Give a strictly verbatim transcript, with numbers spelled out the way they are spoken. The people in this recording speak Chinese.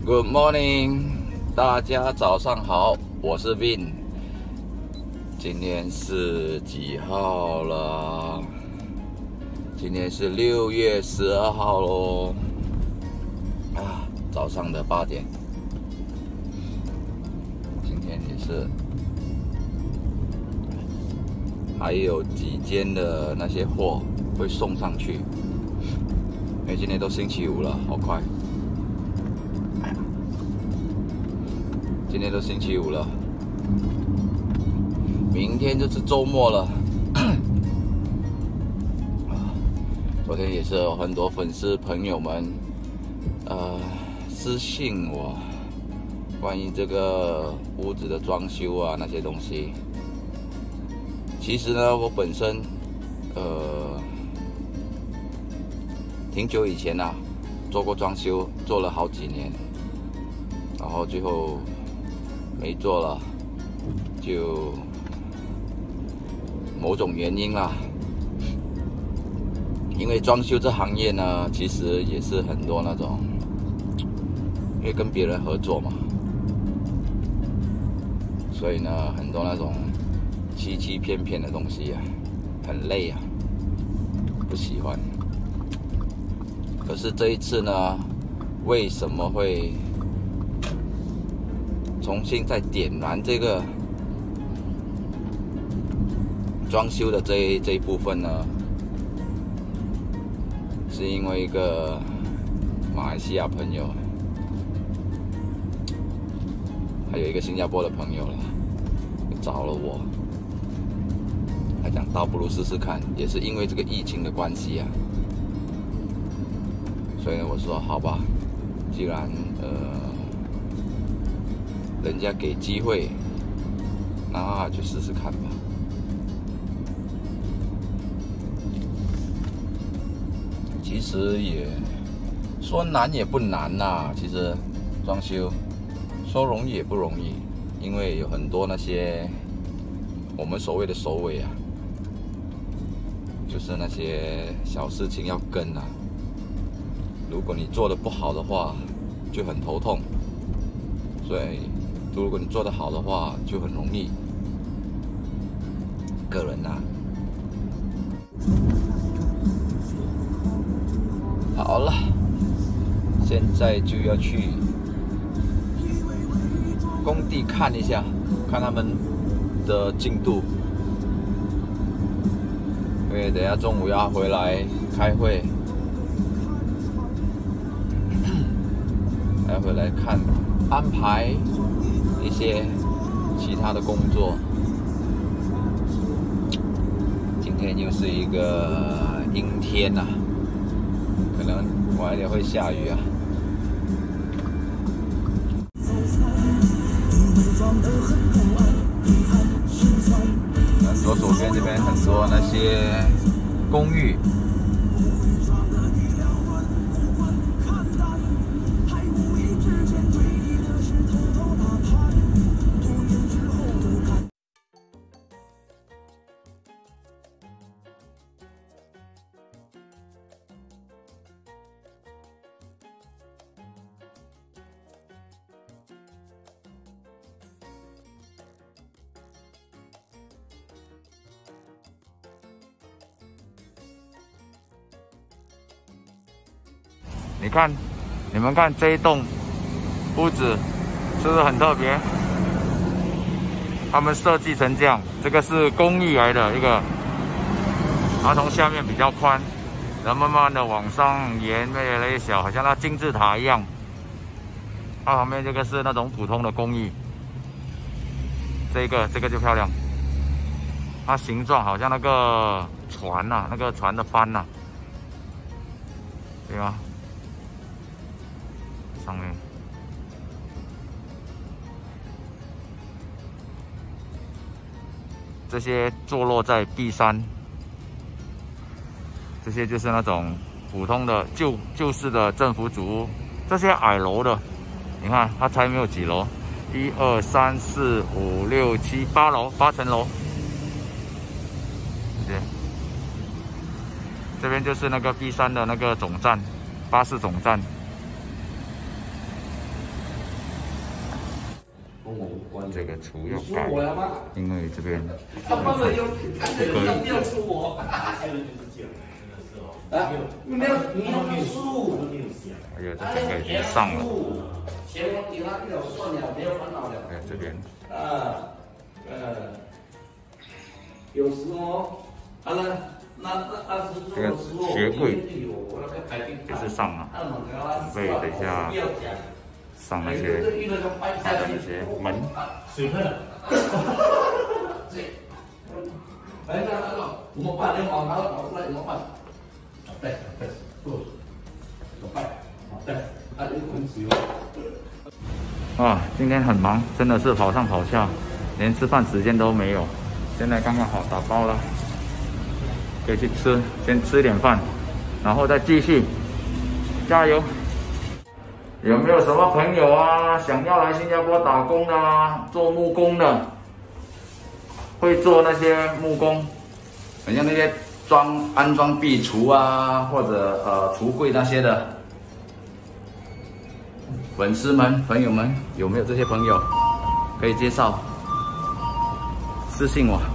Good morning， 大家早上好，我是 Vin。今天是几号了？今天是六月十二号喽。啊，早上的八点。今天也是，还有几间的那些货会送上去，因为今天都星期五了，好快。今天都星期五了，明天就是周末了。昨天也是有很多粉丝朋友们，呃，私信我，关于这个屋子的装修啊那些东西。其实呢，我本身，呃，挺久以前啊，做过装修，做了好几年，然后最后没做了，就某种原因啦。因为装修这行业呢，其实也是很多那种，因为跟别人合作嘛，所以呢，很多那种欺欺骗骗的东西啊，很累啊，不喜欢。可是这一次呢，为什么会重新再点燃这个装修的这一这一部分呢？是因为一个马来西亚朋友，还有一个新加坡的朋友了，找了我，他讲倒不如试试看，也是因为这个疫情的关系啊，所以我说好吧，既然呃人家给机会，那就试试看吧。其实也说难也不难呐，其实装修说容易也不容易，因为有很多那些我们所谓的首尾啊，就是那些小事情要跟啊。如果你做得不好的话，就很头痛；所以如果你做得好的话，就很容易。个人啊。好了，现在就要去工地看一下，看他们的进度。因为等一下中午要回来开会，还要回来看安排一些其他的工作。今天又是一个阴天啊。可能晚一点会下雨啊。那左手边这边很多那些公寓，你看，你们看这一栋屋子是不是很特别？他们设计成这样，这个是公寓来的一个，然后从下面比较宽，然后慢慢的往上延，越来越小，好像那金字塔一样。它旁边这个是那种普通的公寓，这个这个就漂亮，它形状好像那个船呐、啊，那个船的帆呐、啊，对吧？上面这些坐落在 B 山，这些就是那种普通的旧旧式的政府主屋。这些矮楼的，你看它才没有几楼，一二三四五六七八楼，八层楼。对，这边就是那个 B 山的那个总站，巴士总站。 跟我无关。 这个厨要改，因为这边他帮了有，这个要不要出我？啊，没有，你要输， 还有这整个已经上了， 钱我给他掉算了，没有烦恼了。 还有这边， 啊，呃，有时哦，啊那那那那是这个鞋柜也是上了，准备等一下上那些它的那些门。 水喷了。哎，那那个，我们办，你往拿拿过来，怎么办？对对，不，怎么办？对，啊，有滚水哦。 啊，今天很忙，真的是跑上跑下，连吃饭时间都没有。现在刚刚好打包了，可以去吃，先吃点饭，然后再继续，加油！有没有什么朋友啊，想要来新加坡打工的啊，做木工的，会做那些木工， 很像那些装安装壁橱啊，或者呃橱柜那些的。粉丝们、朋友们，有没有这些朋友可以介绍？私信我。